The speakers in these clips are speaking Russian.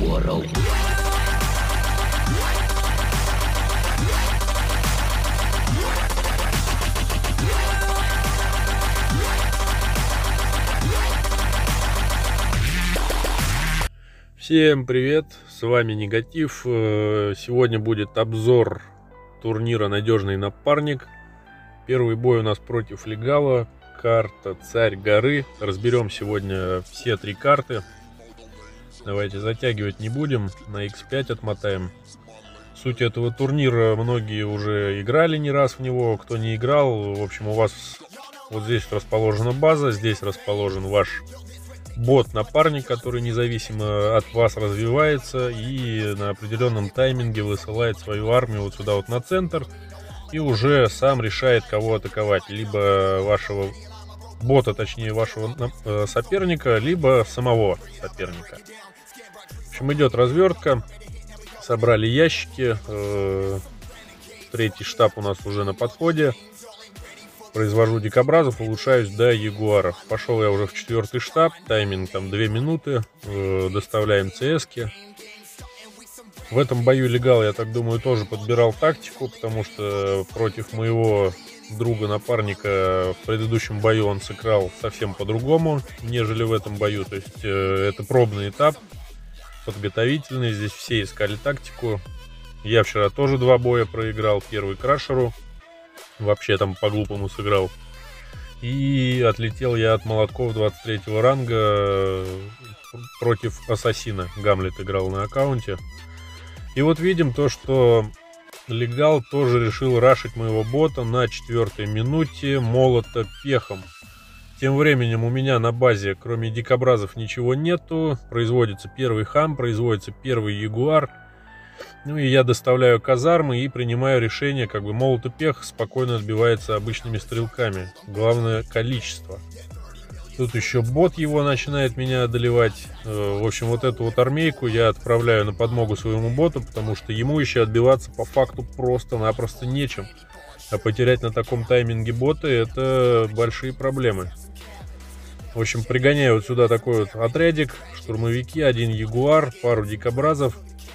World. Всем привет, с вами Негатив. Сегодня будет обзор турнира «Надежный напарник». Первый бой у нас против Легала, карта «Царь горы». Разберем сегодня все три карты. Давайте затягивать не будем, на X5 отмотаем. Суть этого турнира, многие уже играли не раз в него, кто не играл, в общем, у вас вот здесь расположена база, здесь расположен ваш бот-напарник, который независимо от вас развивается и на определенном тайминге высылает свою армию вот сюда вот на центр и уже сам решает, кого атаковать. Либо вашего бота, точнее вашего соперника, либо самого соперника. В общем, идет развертка. Собрали ящики. Третий штаб у нас уже на подходе. Произвожу дикобразов, улучшаюсь до ягуаров. Пошел я уже в четвертый штаб. Тайминг там 2 минуты. Доставляем ЦСки. В этом бою Легал, я так думаю, тоже подбирал тактику, потому что против моего друга-напарника в предыдущем бою он сыграл совсем по-другому, нежели в этом бою. То есть это пробный этап, подготовительный. Здесь все искали тактику. Я вчера тоже 2 боя проиграл. Первый крашеру. Вообще там по-глупому сыграл. И отлетел я от молотков 23 ранга против ассасина. Гамлет играл на аккаунте. И вот видим то, что Легал тоже решил рашить моего бота на 4-й минуте молота пехом. Тем временем у меня на базе, кроме дикобразов, ничего нету. Производится первый хам, производится первый ягуар. Ну и я доставляю казармы и принимаю решение, как бы молотопех спокойно отбивается обычными стрелками. Главное количество. Тут еще бот его начинает меня одолевать. В общем, вот эту вот армейку я отправляю на подмогу своему боту, потому что ему еще отбиваться по факту просто-напросто нечем. А потерять на таком тайминге бота — это большие проблемы. В общем, пригоняю вот сюда такой вот отрядик. Штурмовики, 1 ягуар, пару дикобразов.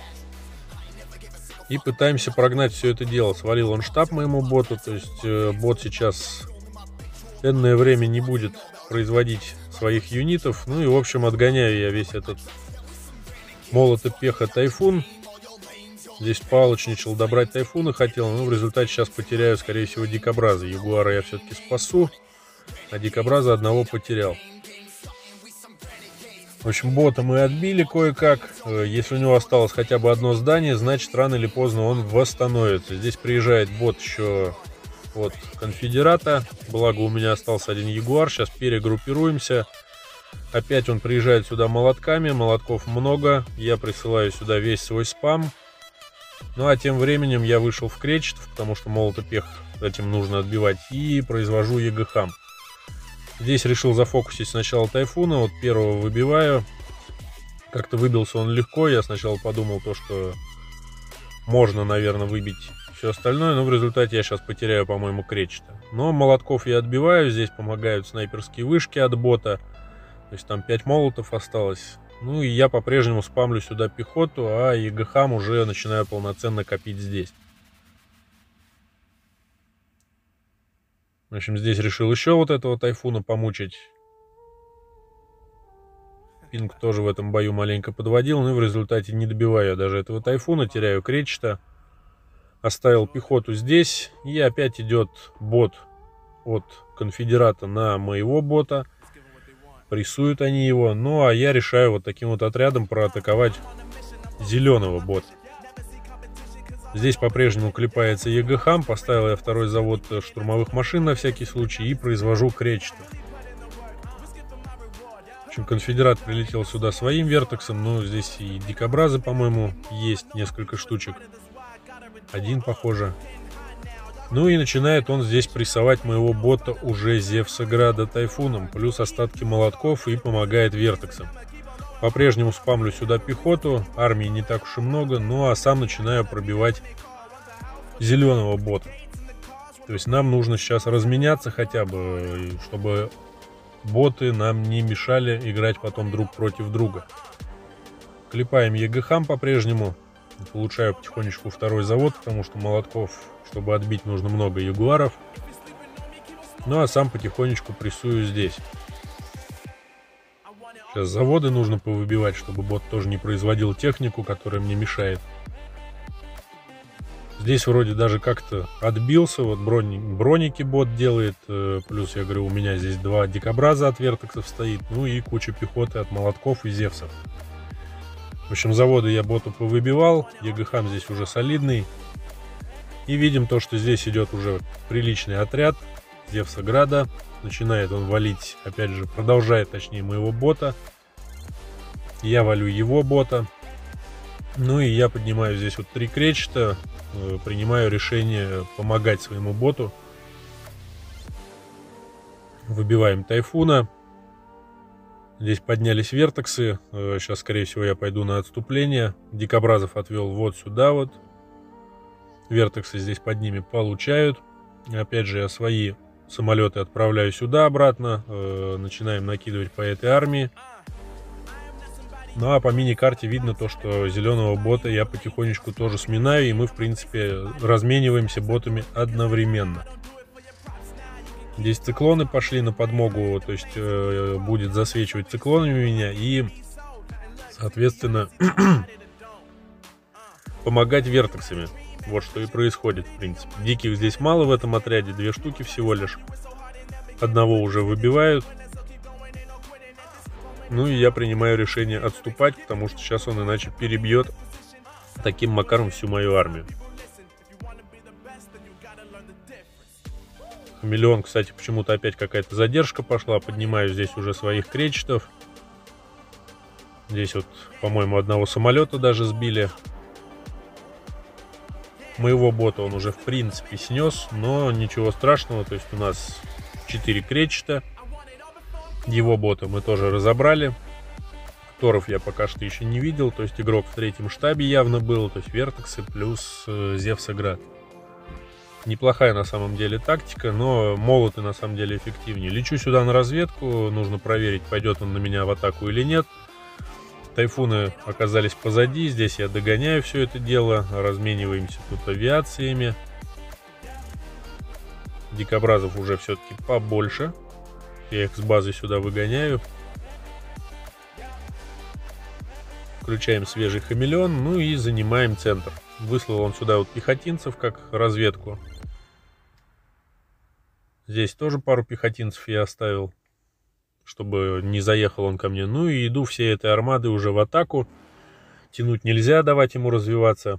И пытаемся прогнать все это дело. Свалил он штаб моему боту. То есть бот сейчас энное время не будет производить своих юнитов. Ну и в общем отгоняю я весь этот молотопеха тайфун. Здесь палочничал, добрать тайфуна хотел. Но в результате сейчас потеряю, скорее всего, дикобраза. Ягуара я все-таки спасу, а дикобраза одного потерял. В общем, бота мы отбили кое-как. Если у него осталось хотя бы одно здание, значит, рано или поздно он восстановится. Здесь приезжает бот еще от конфедерата. Благо у меня остался 1 ягуар. Сейчас перегруппируемся. Опять он приезжает сюда молотками. Молотков много. Я присылаю сюда весь свой спам. Ну а тем временем я вышел в кречет, потому что молотопех этим нужно отбивать. И произвожу ЕГХ. Здесь решил зафокусить сначала тайфуна, вот первого выбиваю. Как-то выбился он легко, я сначала подумал то, что можно, наверное, выбить все остальное, но в результате я сейчас потеряю, по-моему, кречета. Но молотков я отбиваю, здесь помогают снайперские вышки от бота. То есть там 5 молотов осталось. Ну и я по-прежнему спамлю сюда пехоту, а ЕГХ уже начинаю полноценно копить здесь. В общем, здесь решил еще вот этого тайфуна помучить. Пинг тоже в этом бою маленько подводил, но и в результате не добиваю я даже этого тайфуна, теряю кречета. Оставил пехоту здесь, и опять идет бот от конфедерата на моего бота. Прессуют они его, ну а я решаю вот таким вот отрядом проатаковать зеленого бота. Здесь по-прежнему клепается ЕГХ, поставил я второй завод штурмовых машин на всякий случай и произвожу кречета. В общем, конфедерат прилетел сюда своим вертексом, но здесь и дикобразы, по-моему, есть несколько штучек. 1, похоже. Ну и начинает он здесь прессовать моего бота уже Зевсограда тайфуном, плюс остатки молотков, и помогает вертексом. По-прежнему спамлю сюда пехоту, армии не так уж и много, ну а сам начинаю пробивать зеленого бота. То есть нам нужно сейчас разменяться хотя бы, чтобы боты нам не мешали играть потом друг против друга. Клепаем ЕГХ по-прежнему. Улучшаю потихонечку второй завод, потому что молотков, чтобы отбить, нужно много ягуаров. Ну а сам потихонечку прессую здесь. Сейчас заводы нужно повыбивать, чтобы бот тоже не производил технику, которая мне мешает. Здесь вроде даже как-то отбился. Вот броники бот делает. Плюс, я говорю, у меня здесь 2 дикобраза от вертексов стоит. Ну и куча пехоты от молотков и зевсов. В общем, заводы я боту повыбивал. ЕГХ здесь уже солидный. И видим то, что здесь идет уже приличный отряд Зевса-Града. Начинает он валить, опять же, продолжает, точнее, моего бота. Я валю его бота. Ну и я поднимаю здесь вот 3 кречета. Принимаю решение помогать своему боту. Выбиваем тайфуна. Здесь поднялись вертексы. Сейчас, скорее всего, я пойду на отступление. Дикобразов отвел вот сюда вот. Вертексы здесь под ними получают. Опять же, я свои самолеты отправляю сюда обратно. Начинаем накидывать по этой армии. Ну а по мини-карте видно то, что зеленого бота я потихонечку тоже сминаю. И мы, в принципе, размениваемся ботами одновременно. Здесь циклоны пошли на подмогу. То есть будет засвечивать циклонами меня. И, соответственно, помогать вертексами. Вот что и происходит, в принципе. Диких здесь мало в этом отряде. 2 штуки всего лишь. Одного уже выбивают. Ну и я принимаю решение отступать, потому что сейчас он иначе перебьет таким макаром всю мою армию. Хамелеон, кстати, почему-то опять какая-то задержка пошла. Поднимаю здесь уже своих кречетов. Здесь вот, по-моему, одного самолета даже сбили. Моего бота он уже, в принципе, снес, но ничего страшного. То есть у нас 4 кречета. Его бота мы тоже разобрали. Торов я пока что еще не видел. То есть игрок в 3-м штабе явно был. То есть вертексы плюс Зевса-Град. Неплохая на самом деле тактика, но молоты на самом деле эффективнее. Лечу сюда на разведку. Нужно проверить, пойдет он на меня в атаку или нет. Тайфуны оказались позади. Здесь я догоняю все это дело. Размениваемся тут авиациями. Дикобразов уже все-таки побольше. Я их с базы сюда выгоняю. Включаем свежий хамелеон. Ну и занимаем центр. Выслал он сюда вот пехотинцев как разведку. Здесь тоже пару пехотинцев я оставил, чтобы не заехал он ко мне. Ну и иду всей этой армады уже в атаку. Тянуть нельзя, давать ему развиваться.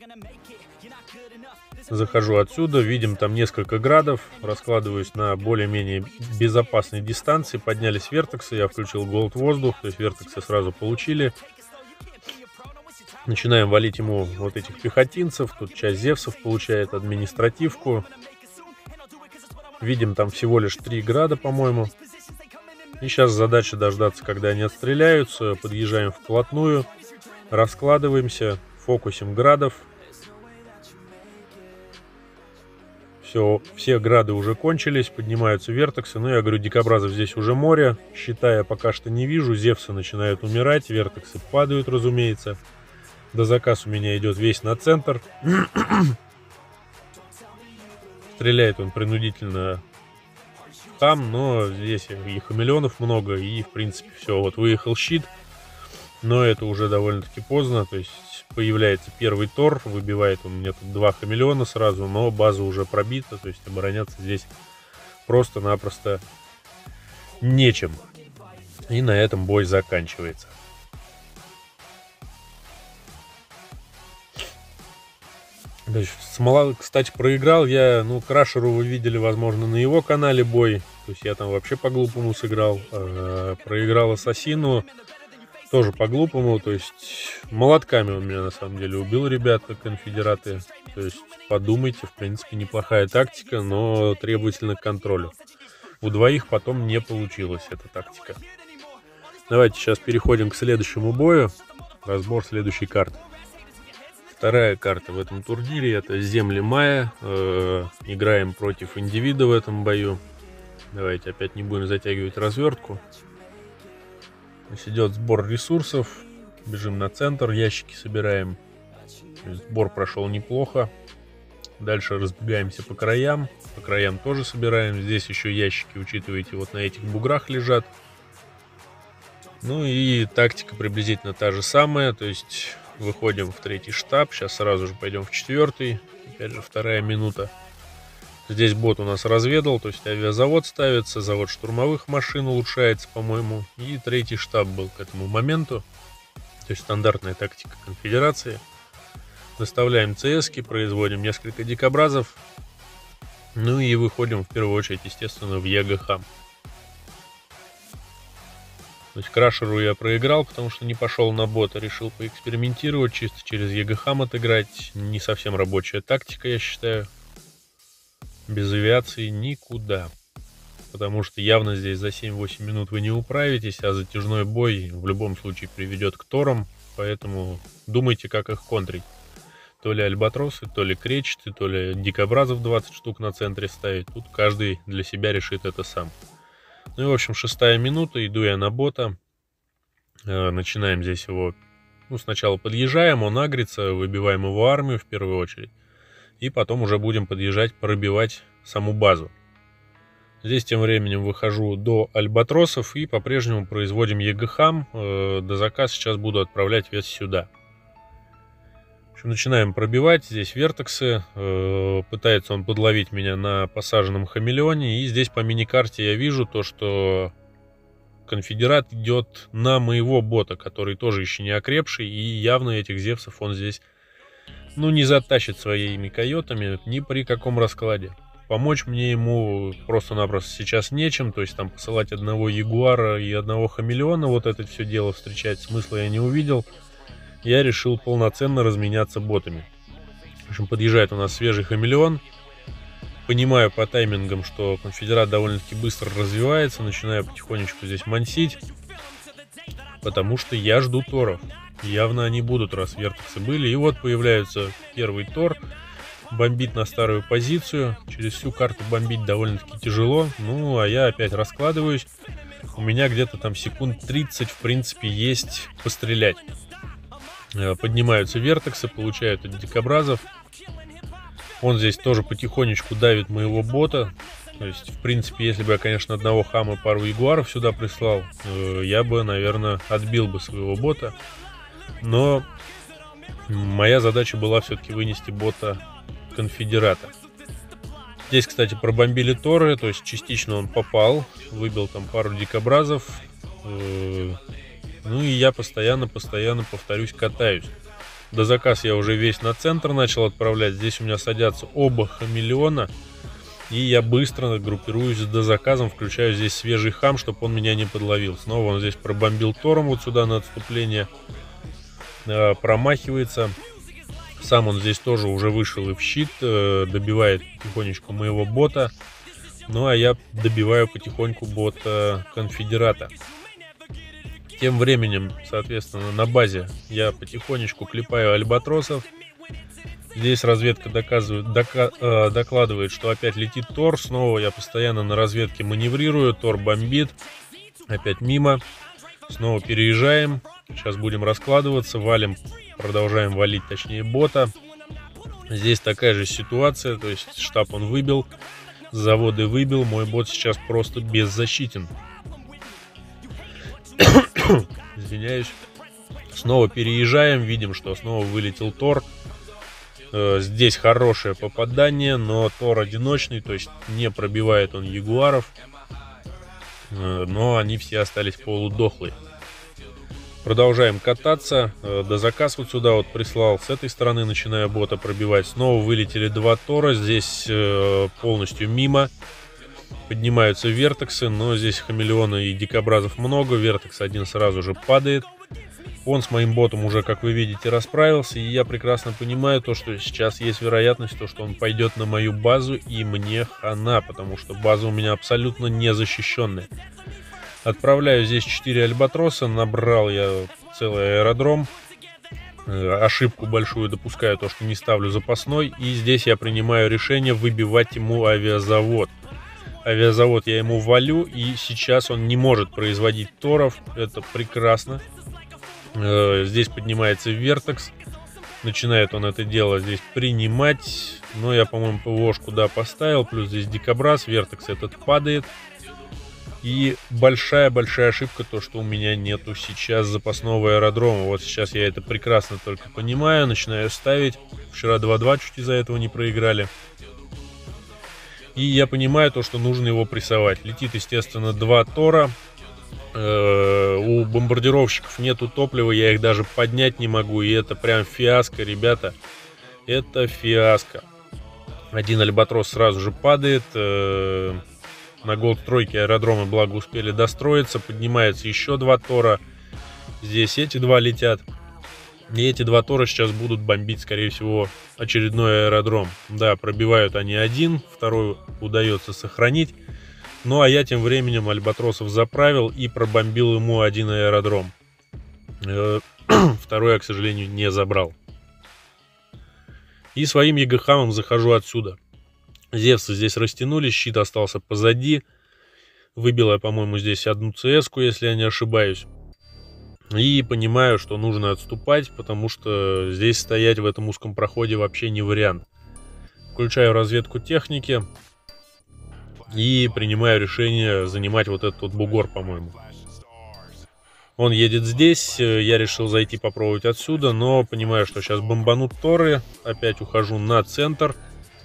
Захожу отсюда, видим там несколько градов. Раскладываюсь на более-менее безопасной дистанции. Поднялись вертексы, я включил голд воздух. То есть вертексы сразу получили. Начинаем валить ему вот этих пехотинцев. Тут часть зевсов получает административку. Видим там всего лишь 3 града, по-моему. И сейчас задача дождаться, когда они отстреляются. Подъезжаем вплотную. Раскладываемся. Фокусим градов. Все грады уже кончились. Поднимаются вертексы. Ну, я говорю, дикобразов здесь уже море. Щита я пока что не вижу. Зевсы начинают умирать. Вертексы падают, разумеется. Дозаказ у меня идет весь на центр. Стреляет он принудительно там, но здесь и хамелеонов много, и в принципе все. Вот выехал щит, но это уже довольно-таки поздно. То есть появляется первый тор, выбивает он мне тут 2 хамелеона сразу, но база уже пробита, то есть обороняться здесь просто-напросто нечем. И на этом бой заканчивается. Смола, кстати, проиграл я, ну, Крашеру вы видели, возможно, на его канале бой. То есть я там вообще по-глупому сыграл. Проиграл Ассасину тоже по-глупому. То есть молотками он меня на самом деле убил, ребята, конфедераты. То есть подумайте, в принципе, неплохая тактика, но требовательна к контролю. У двоих потом не получилась эта тактика. Давайте сейчас переходим к следующему бою. Разбор следующей карты. Вторая карта в этом турнире — это земли Майя. Играем против индивида в этом бою. Давайте опять не будем затягивать развертку. Здесь идет сбор ресурсов. Бежим на центр, ящики собираем. Сбор прошел неплохо. Дальше разбегаемся по краям. По краям тоже собираем. Здесь еще ящики, учитывайте, вот на этих буграх лежат. Ну и тактика приблизительно та же самая. То есть выходим в 3-й штаб. Сейчас сразу же пойдем в 4-й. Опять же 2-я минута. Здесь бот у нас разведал. То есть авиазавод ставится. Завод штурмовых машин улучшается, по-моему. И 3-й штаб был к этому моменту. То есть стандартная тактика конфедерации. Доставляем ЦСки, производим несколько дикобразов. Ну и выходим в первую очередь, естественно, в ЕГХ. То есть крашеру я проиграл, потому что не пошел на бота. Решил поэкспериментировать, чисто через ЕГХ отыграть. Не совсем рабочая тактика, я считаю. Без авиации никуда. Потому что явно здесь за 7-8 минут вы не управитесь, а затяжной бой в любом случае приведет к торам. Поэтому думайте, как их контрить. То ли альбатросы, то ли кречеты, то ли дикобразов 20 штук на центре ставить. Тут каждый для себя решит это сам. Ну и в общем 6-я минута, иду я на бота. Начинаем здесь его... Ну сначала подъезжаем, он агрится, выбиваем его армию в первую очередь. И потом уже будем подъезжать, пробивать саму базу. Здесь тем временем выхожу до альбатросов и по-прежнему производим ЕГХ. До заказ сейчас буду отправлять вес сюда. Начинаем пробивать, здесь вертексы, пытается он подловить меня на посаженном хамелеоне, и здесь по миникарте я вижу то, что конфедерат идет на моего бота, который тоже еще не окрепший, и явно этих зевсов он здесь, ну, не затащит своими койотами ни при каком раскладе. Помочь мне ему просто-напросто сейчас нечем, то есть там посылать одного ягуара и одного хамелеона, вот это все дело встречать смысла я не увидел. Я решил полноценно разменяться ботами. В общем, подъезжает у нас свежий хамелеон. Понимаю по таймингам, что конфедерат довольно-таки быстро развивается. Начинаю потихонечку здесь мансить. Потому что я жду торов. Явно они будут, раз вертексы были. И вот появляется первый тор. Бомбит на старую позицию. Через всю карту бомбить довольно-таки тяжело. Ну, а я опять раскладываюсь. У меня где-то там секунд 30, в принципе, есть пострелять. Поднимаются вертексы, получают от дикобразов. Он здесь тоже потихонечку давит моего бота. То есть, в принципе, если бы я, конечно, одного хама и пару ягуаров сюда прислал, я бы, наверное, отбил бы своего бота. Но моя задача была все-таки вынести бота конфедерата. Здесь, кстати, пробомбили торы, то есть частично он попал, выбил там пару дикобразов. Ну и я постоянно, повторюсь, катаюсь. До заказ я уже весь на центр начал отправлять. Здесь у меня садятся оба хамелеона. И я быстро группируюсь до заказом, включаю здесь свежий хам, чтобы он меня не подловил. Снова он здесь пробомбил тором вот сюда на отступление. Промахивается. Сам он здесь тоже уже вышел и в щит. Добивает потихонечку моего бота. Ну а я добиваю потихоньку бота конфедерата. Тем временем, соответственно, на базе я потихонечку клепаю альбатросов. Здесь разведка докладывает, что опять летит тор. Снова я постоянно на разведке маневрирую. Тор бомбит. Опять мимо. Снова переезжаем. Сейчас будем раскладываться. Валим, продолжаем валить, точнее, бота. Здесь такая же ситуация. То есть штаб он выбил. Заводы выбил. Мой бот сейчас просто беззащитен. Извиняюсь. Снова переезжаем. Видим, что снова вылетел тор. Здесь хорошее попадание, но тор одиночный, то есть не пробивает он ягуаров. Но они все остались полудохлые. Продолжаем кататься. До заказ вот сюда вот прислал. С этой стороны начинаю бота пробивать. Снова вылетели два тора. Здесь полностью мимо. Поднимаются вертексы, но здесь хамелеона и дикобразов много. Вертекс один сразу же падает. Он с моим ботом уже, как вы видите, расправился. И я прекрасно понимаю то, что сейчас есть вероятность, то, что он пойдет на мою базу, и мне хана, потому что база у меня абсолютно не защищенная. Отправляю здесь 4 альбатроса. Набрал я целый аэродром. Ошибку большую допускаю, то, что не ставлю запасной. И здесь я принимаю решение выбивать ему авиазавод. Авиазавод я ему валю, и сейчас он не может производить торов. Это прекрасно. Здесь поднимается Вертекс. Начинает он это дело здесь принимать. Но я, по-моему, ПВОшку, да, поставил. Плюс здесь дикобраз. Вертекс этот падает. И большая-большая ошибка то, что у меня нету сейчас запасного аэродрома. Вот сейчас я это прекрасно только понимаю. Начинаю ставить. Вчера 2-2 чуть из-за этого не проиграли. И я понимаю то, что нужно его прессовать. Летит, естественно, 2 Тора. У бомбардировщиков нету топлива, я их даже поднять не могу. И это прям фиаско, ребята. Это фиаско. Один альбатрос сразу же падает. На голд-тройке аэродромы, благо, успели достроиться. Поднимается еще 2 Тора. Здесь эти 2 летят. И эти 2 Тора сейчас будут бомбить, скорее всего, очередной аэродром. Да, пробивают они один, второй удается сохранить. Ну, а я тем временем альбатросов заправил и пробомбил ему один аэродром. Второй я, к сожалению, не забрал. И своим ЕГХамом захожу отсюда. Зевсы здесь растянулись, щит остался позади. Выбил я, по-моему, здесь одну ЦС-ку, если я не ошибаюсь. И понимаю, что нужно отступать, потому что здесь стоять в этом узком проходе вообще не вариант. Включаю разведку техники. И принимаю решение занимать вот этот вот бугор, по-моему. Он едет здесь. Я решил зайти попробовать отсюда, но понимаю, что сейчас бомбанут Торы. Опять ухожу на центр.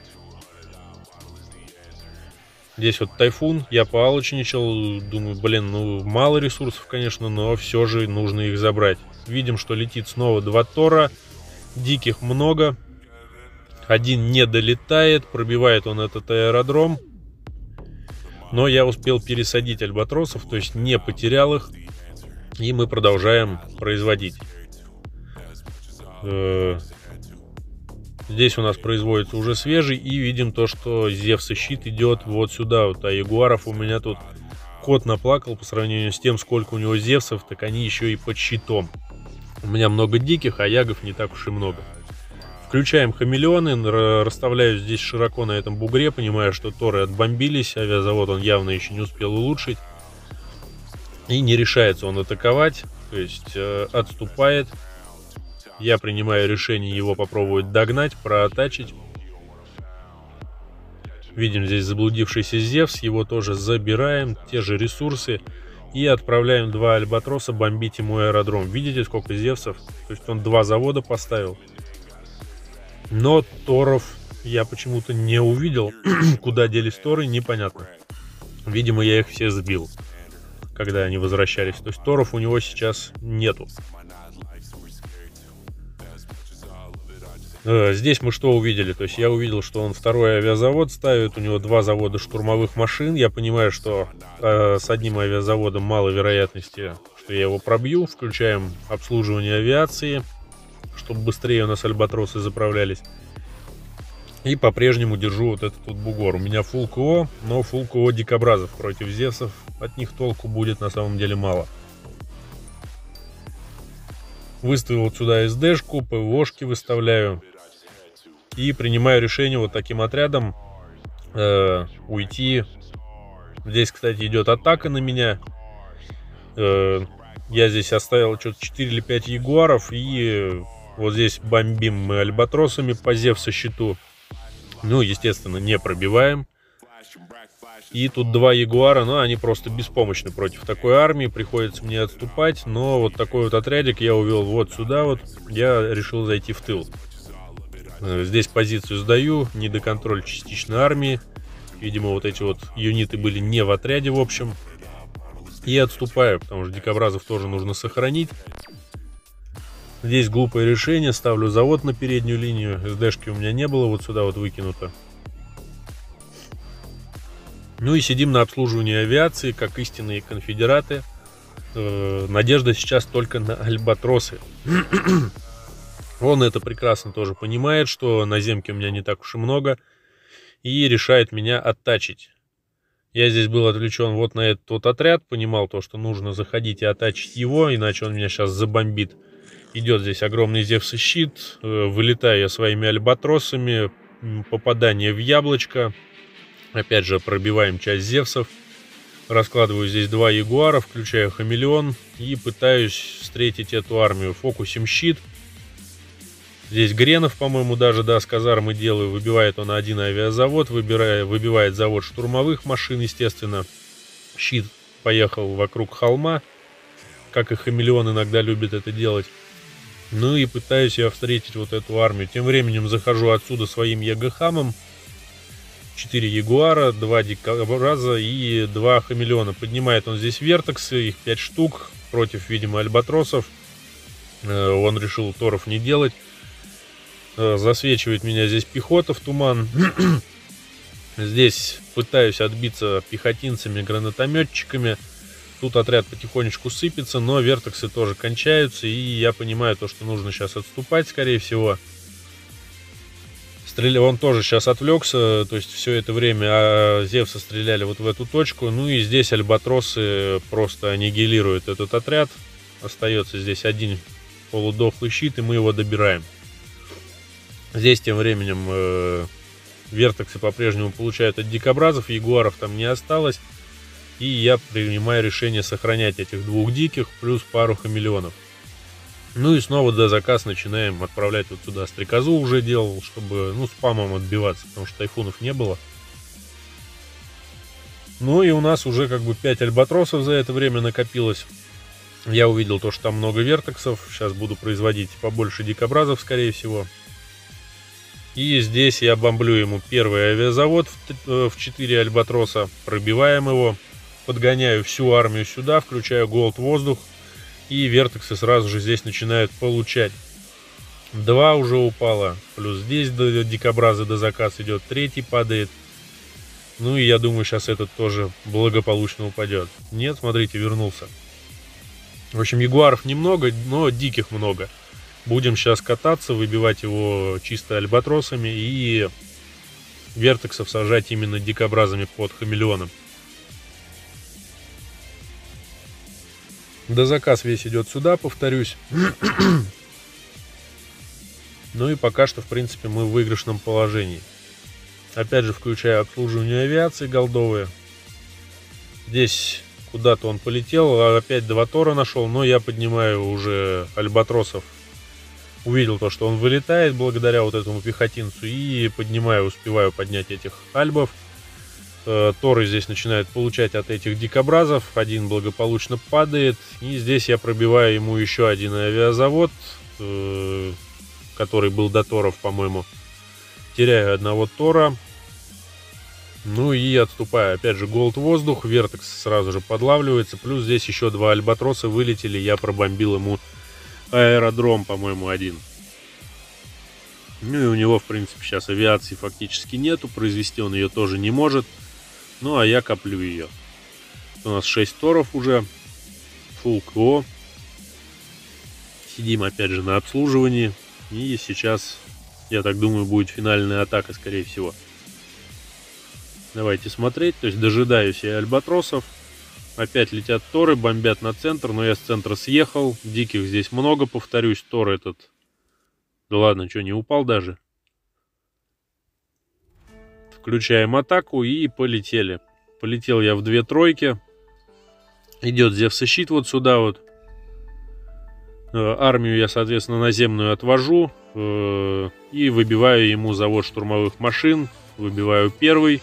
Здесь вот тайфун. Я поалочничал. Думаю, блин, ну мало ресурсов, конечно, но все же нужно их забрать. Видим, что летит снова 2 Тора. Диких много. Один не долетает. Пробивает он этот аэродром. Но я успел пересадить альбатросов, то есть не потерял их. И мы продолжаем производить. Здесь у нас производится уже свежий. И видим то, что Зевс и щит идет вот сюда. Вот, а ягуаров у меня тут кот наплакал по сравнению с тем, сколько у него Зевсов. Так они еще и под щитом. У меня много диких, а ягов не так уж и много. Включаем хамелеоны, расставляю здесь широко на этом бугре, понимая, что Торы отбомбились, авиазавод он явно еще не успел улучшить. И не решается он атаковать, то есть отступает. Я принимаю решение его попробовать догнать, проатачить. Видим здесь заблудившийся Зевс, его тоже забираем, те же ресурсы. И отправляем 2 альбатроса бомбить ему аэродром. Видите, сколько Зевсов? То есть он 2 завода поставил. Но Торов я почему-то не увидел. Куда делись Торы, непонятно. Видимо, я их все сбил, когда они возвращались. То есть Торов у него сейчас нету. Здесь мы что увидели? То есть я увидел, что он второй авиазавод ставит. У него 2 завода штурмовых машин. Я понимаю, что с одним авиазаводом мало вероятности, что я его пробью. Включаем обслуживание авиации, чтобы быстрее у нас альбатросы заправлялись. И по-прежнему держу вот этот вот бугор. У меня фулл КО, но фулл КО дикобразов против Зевсов. От них толку будет на самом деле мало. Выставил вот сюда СДшку, ПВОшки выставляю. И принимаю решение вот таким отрядом уйти. Здесь, кстати, идет атака на меня. Я здесь оставил что-то 4 или 5 ягуаров. И вот здесь бомбим мы альбатросами по Зевсу щиту. Ну, естественно, не пробиваем. И тут 2 ягуара, но они просто беспомощны против такой армии. Приходится мне отступать. Но вот такой вот отрядик я увел вот сюда вот. Я решил зайти в тыл. Здесь позицию сдаю. Недоконтроль частично армии. Видимо, вот эти вот юниты были не в отряде, в общем. И отступаю, потому что дикобразов тоже нужно сохранить. Здесь глупое решение. Ставлю завод на переднюю линию. СДшки у меня не было. Вот сюда вот выкинуто. Ну и сидим на обслуживании авиации, как истинные конфедераты. Надежда сейчас только на альбатросы. Он это прекрасно тоже понимает, что на земке у меня не так уж и много. И решает меня оттачить. Я здесь был отвлечен вот на этот вот отряд. Понимал то, что нужно заходить и оттачить его, иначе он меня сейчас забомбит. Идет здесь огромный Зевс и щит. Вылетаю я своими альбатросами. Попадание в яблочко. Опять же пробиваем часть Зевсов. Раскладываю здесь 2 ягуара, включаю хамелеон и пытаюсь встретить эту армию. Фокусим щит. Здесь Гренов, по-моему, даже, да, с казармы делаю. Выбивает он один авиазавод, выбивает завод штурмовых машин, естественно. Щит поехал вокруг холма, как и хамелеон иногда любит это делать. Ну и пытаюсь я встретить вот эту армию. Тем временем захожу отсюда своим ягохамом. 4 ягуара, 2 дикобраза и 2 хамелеона. Поднимает он здесь вертексы, их 5 штук против, видимо, альбатросов. Он решил торов не делать. Засвечивает меня здесь пехота в туман. Здесь пытаюсь отбиться пехотинцами, гранатометчиками. Тут отряд потихонечку сыпется, но вертексы тоже кончаются. И я понимаю то, что нужно сейчас отступать, скорее всего. Он тоже сейчас отвлекся. То есть все это время Зевсы стреляли вот в эту точку. Ну и здесь альбатросы просто аннигилируют этот отряд. Остается здесь один полудохлый щит, и мы его добираем. Здесь тем временем вертексы по-прежнему получают от дикобразов, ягуаров там не осталось. И я принимаю решение сохранять этих 2 диких плюс пару хамелеонов. Ну и снова до заказ начинаем отправлять вот сюда. Стрекозу уже делал, чтобы, ну, спамом отбиваться, потому что тайфунов не было. Ну и у нас уже как бы 5 альбатросов за это время накопилось. Я увидел то, что там много вертексов. Сейчас буду производить побольше дикобразов, скорее всего. И здесь я бомблю ему первый авиазавод в 4 альбатроса. Пробиваем его. Подгоняю всю армию сюда, включаю голд воздух. И вертексы сразу же здесь начинают получать. 2 уже упало. Плюс здесь дикобразы до заказ идет. 3 падает. Ну и я думаю, сейчас этот тоже благополучно упадет. Нет, смотрите, вернулся. В общем, ягуаров немного, но диких много. Будем сейчас кататься, выбивать его чисто альбатросами и вертексов сажать именно дикобразами под хамелеоном. До заказ весь идет сюда, повторюсь. Ну и пока что, в принципе, мы в выигрышном положении. Опять же, включая обслуживание авиации голдовые. Здесь куда-то он полетел, а опять 2 тора нашел, но я поднимаю уже альбатросов. Увидел то, что он вылетает благодаря вот этому пехотинцу, и поднимаю, успеваю поднять этих альбов. Торы здесь начинают получать от этих дикобразов. Один благополучно падает. И здесь я пробиваю ему еще один авиазавод, который был до торов, по-моему. Теряю одного тора. Ну и отступаю. Опять же, голд воздух. Вертекс сразу же подлавливается. Плюс здесь еще 2 альбатроса вылетели. Я пробомбил ему аэродром, по-моему, один. Ну и у него, в принципе, сейчас авиации фактически нету. Произвести он ее тоже не может. Ну, а я коплю ее. У нас 6 торов уже. Фулл КО. Сидим опять же на обслуживании. И сейчас, я так думаю, будет финальная атака, скорее всего. Давайте смотреть. То есть дожидаюсь я альбатросов. Опять летят торы, бомбят на центр. Но я с центра съехал. Диких здесь много, повторюсь. Тор этот... Да ладно, что, не упал даже? Включаем атаку и полетели. Полетел я в 2 тройки. Идет Зевс и щит вот сюда вот. Армию я, соответственно, наземную отвожу. И выбиваю ему завод штурмовых машин. Выбиваю первый.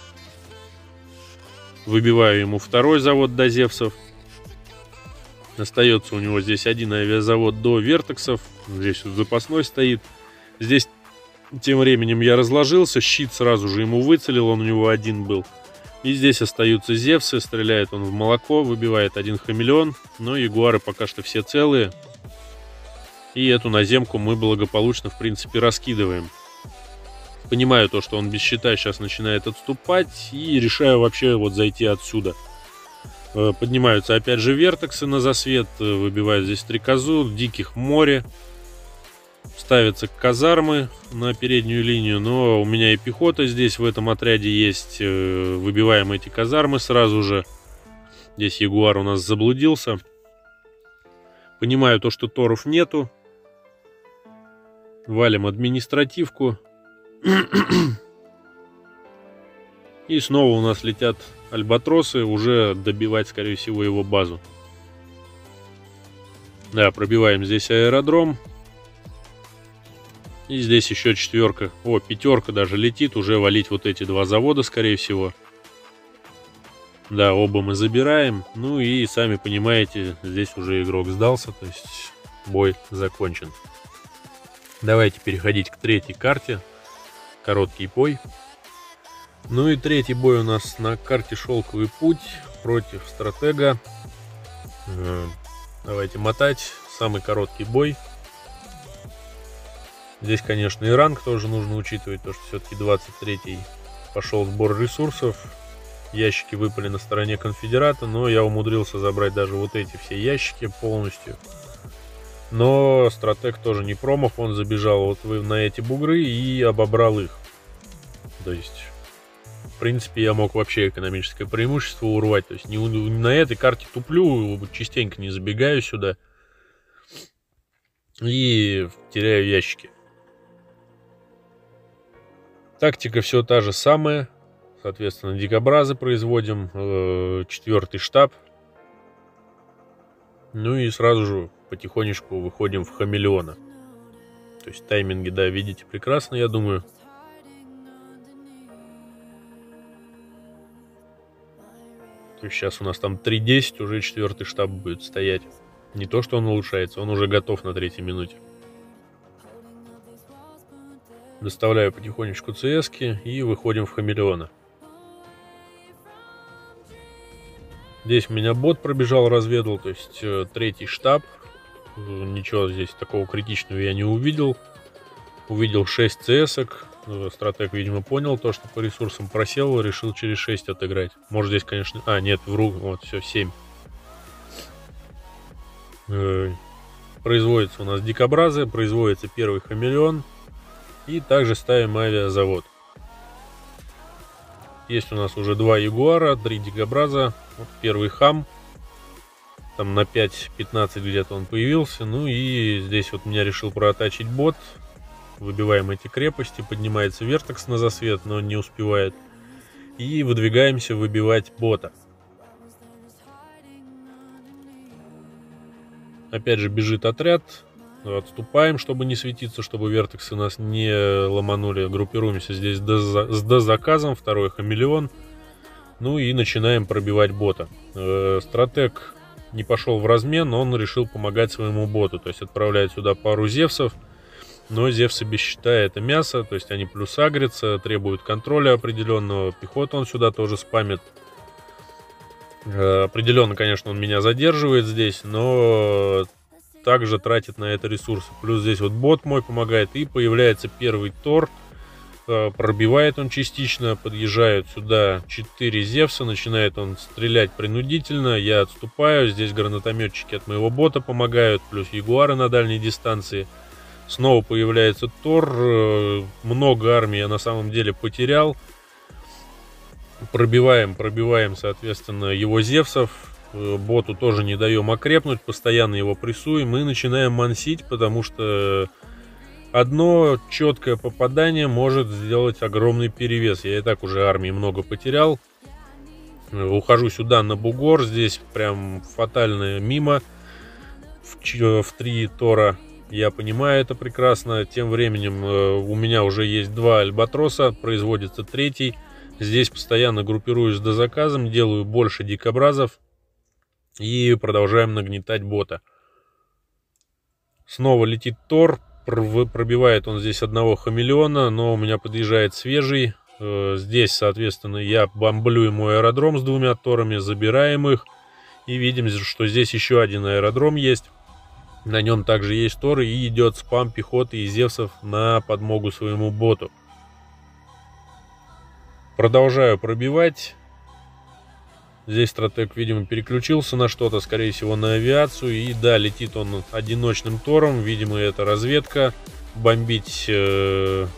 Выбиваю ему второй завод до Зевсов. Остается у него здесь один авиазавод до вертексов. Здесь вот запасной стоит. Здесь тем временем я разложился. Щит сразу же ему выцелил. Он у него один был. И здесь остаются Зевсы. Стреляет он в молоко. Выбивает один хамелеон. Но ягуары пока что все целые. И эту наземку мы благополучно, в принципе, раскидываем. Понимаю то, что он без щита сейчас начинает отступать. И решаю вообще вот зайти отсюда. Поднимаются опять же вертексы на засвет. Выбивают здесь стрекозу. Диких море. Ставятся казармы на переднюю линию. Но у меня и пехота здесь в этом отряде есть. Выбиваем эти казармы сразу же. Здесь ягуар у нас заблудился. Понимаю то, что торов нету. Валим административку. И снова у нас летят альбатросы, уже добивать, скорее всего, его базу. Да, пробиваем здесь аэродром. И здесь еще четверка. О, пятерка даже летит. Уже валить вот эти два завода, скорее всего. Да, оба мы забираем. Ну и, сами понимаете, здесь уже игрок сдался. То есть бой закончен. Давайте переходить к третьей карте. Короткий бой. Ну и третий бой у нас на карте Шелковый путь против стратега. Давайте мотать. Самый короткий бой. Здесь, конечно, и ранг тоже нужно учитывать, то что все-таки 23-й пошел сбор ресурсов. Ящики выпали на стороне конфедерата, но я умудрился забрать даже вот эти все ящики полностью. Но стратег тоже не промах, он забежал вот на эти бугры и обобрал их. То есть, в принципе, я мог вообще экономическое преимущество урвать. То есть на этой карте туплю, частенько не забегаю сюда и теряю ящики. Тактика все та же самая. Соответственно, дикобразы производим. 4-й штаб. Ну и сразу же потихонечку выходим в хамелеона. То есть тайминги, да, видите прекрасно, я думаю. То есть сейчас у нас там 3:10, уже 4-й штаб будет стоять. Не то, что он улучшается, он уже готов на 3-й минуте. Доставляю потихонечку ЦСки и выходим в хамелеона. Здесь у меня бот пробежал, разведал, то есть 3-й штаб. Ничего здесь такого критичного я не увидел. Увидел 6 ЦСок. Стратег, видимо, понял то, что по ресурсам просел, решил через 6 отыграть. Может здесь, конечно... А, нет, вру, вот, все, 7. Производится у нас дикобразы, производится первый хамелеон. И также ставим авиазавод. Есть у нас уже 2 ягуара, 3 дикобраза. Вот первый хам. Там на 5:15 где-то он появился. Ну и здесь вот меня решил проатачить бот. Выбиваем эти крепости. Поднимается вертекс на засвет, но не успевает. И выдвигаемся выбивать бота. Опять же бежит отряд. Отступаем, чтобы не светиться, чтобы вертексы нас не ломанули. Группируемся здесь с дозаказом. Второй хамелеон. Ну и начинаем пробивать бота. Стратег не пошел в размен, но он решил помогать своему боту. То есть отправляет сюда пару зевсов. Но зевсы без щита — это мясо. То есть они плюс агрятся, требуют контроля определенного. Пехоту он сюда тоже спамит. Определенно, конечно, он меня задерживает здесь, но также тратит на это ресурсы. Плюс здесь вот бот мой помогает. И появляется первый Тор. Пробивает он частично. Подъезжают сюда 4 Зевса. Начинает он стрелять принудительно. Я отступаю. Здесь гранатометчики от моего бота помогают. Плюс ягуары на дальней дистанции. Снова появляется Тор. Много армии я на самом деле потерял. Пробиваем, соответственно, его Зевсов. Боту тоже не даем окрепнуть. Постоянно его прессуем. И начинаем мансить, потому что одно четкое попадание может сделать огромный перевес. Я и так уже армии много потерял. Ухожу сюда на бугор. Здесь прям фатально мимо. В 3 Тора. Я понимаю это прекрасно. Тем временем у меня уже есть 2 альбатроса. Производится 3-й. Здесь постоянно группируюсь до заказом. Делаю больше дикобразов. И продолжаем нагнетать бота. Снова летит Тор. Пробивает он здесь одного хамелеона. Но у меня подъезжает свежий. Здесь, соответственно, я бомблю ему аэродром с 2 Торами. Забираем их. И видим, что здесь еще один аэродром есть. На нем также есть Торы. И идет спам пехоты и зевсов на подмогу своему боту. Продолжаю пробивать. Здесь стратег, видимо, переключился на что-то, скорее всего, на авиацию. И да, летит он одиночным Тором. Видимо, это разведка. Бомбить... Ну,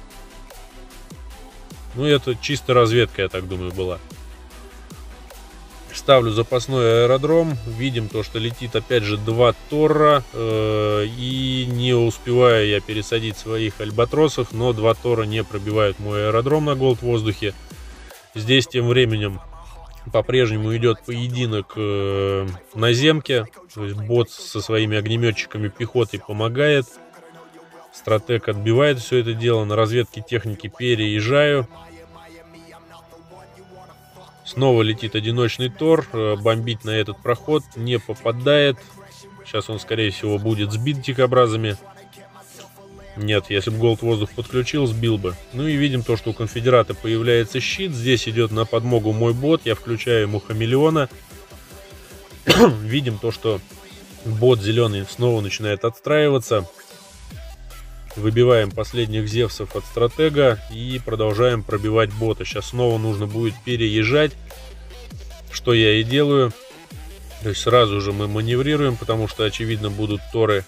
это чисто разведка, я так думаю, была. Ставлю запасной аэродром. Видим то, что летит опять же 2 Тора. И не успеваю я пересадить своих альбатросов. Но 2 Тора не пробивают мой аэродром на голд воздухе. Здесь тем временем по-прежнему идет поединок на земке. То есть бот со своими огнеметчиками пехотой помогает. Стратег отбивает все это дело. На разведке техники переезжаю. Снова летит одиночный Тор. Бомбить на этот проход не попадает. Сейчас он, скорее всего, будет сбит дикобразами. Нет, если бы Голд воздух подключил, сбил бы. Ну и видим то, что у конфедерата появляется щит. Здесь идет на подмогу мой бот. Я включаю ему хамелеона. Видим то, что бот зеленый снова начинает отстраиваться. Выбиваем последних зевсов от стратега и продолжаем пробивать бота. Сейчас снова нужно будет переезжать, что я и делаю. То есть сразу же мы маневрируем, потому что, очевидно, будут торы.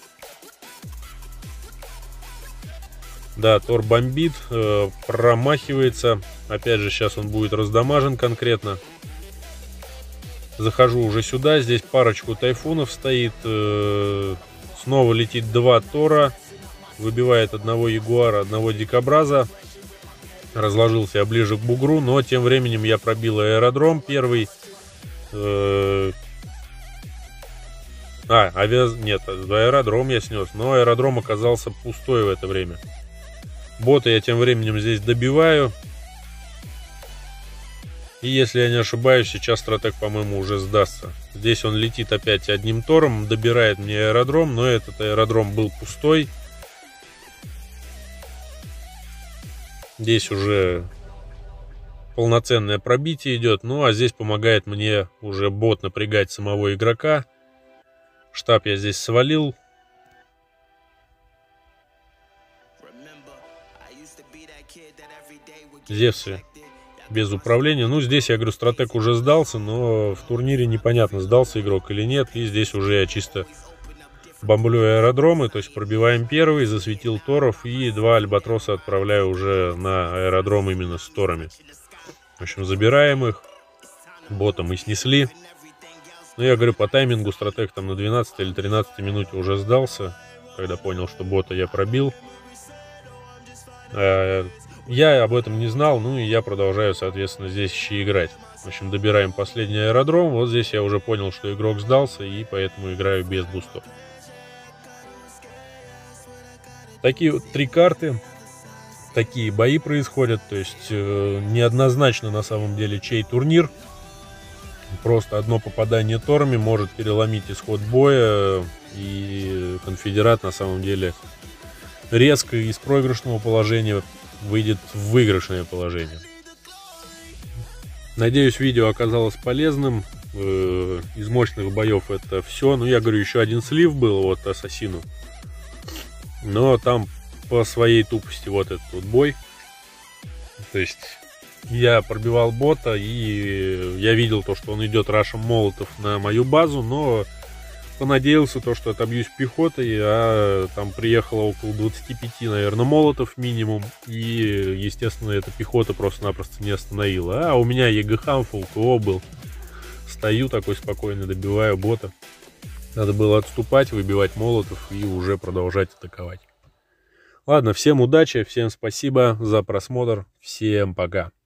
Да, Тор бомбит, промахивается. Опять же, сейчас он будет раздамажен конкретно. Захожу уже сюда. Здесь парочку тайфунов стоит. Снова летит 2 Тора. Выбивает одного ягуара, одного дикобраза. Разложился я ближе к бугру. Но тем временем я пробил аэродром первый. Нет, аэродром я снес. Но аэродром оказался пустой в это время. Бота я тем временем здесь добиваю. И если я не ошибаюсь, сейчас стратег, по-моему, уже сдастся. Здесь он летит опять одним Тором, добирает мне аэродром, но этот аэродром был пустой. Здесь уже полноценное пробитие идет. Ну а здесь помогает мне уже бот напрягать самого игрока. Штаб я здесь свалил. Зевсы без управления. Ну, здесь, я говорю, стратег уже сдался, но в турнире непонятно, сдался игрок или нет. И здесь уже я чисто бомблю аэродромы, то есть пробиваем первый, засветил торов, и 2 альбатроса отправляю уже на аэродром именно с торами. В общем, забираем их. Бота мы снесли. Ну, я говорю, по таймингу стратег там на 12 или 13 минуте уже сдался, когда понял, что бота я пробил. Я об этом не знал, ну и я продолжаю, соответственно, здесь еще играть. В общем, добираем последний аэродром. Вот здесь я уже понял, что игрок сдался, и поэтому играю без бустов. Такие вот 3 карты, такие бои происходят. То есть неоднозначно на самом деле чей турнир. Просто одно попадание торами может переломить исход боя. И конфедерат на самом деле резко из проигрышного положения выйдет в выигрышное положение. Надеюсь, видео оказалось полезным. Из мощных боев это все. Ну, я говорю, еще один слив был вот Ассасину. Но там по своей тупости вот этот вот бой. То есть я пробивал бота, и я видел то, что он идет рашем молотов на мою базу, но понадеялся то, что отобьюсь пехотой, а там приехало около 25, наверное, молотов минимум, и, естественно, эта пехота просто-напросто не остановила. А у меня ЕГХ, ФЛКО был. Стою такой спокойно, добиваю бота. Надо было отступать, выбивать молотов и уже продолжать атаковать. Ладно, всем удачи, всем спасибо за просмотр, всем пока.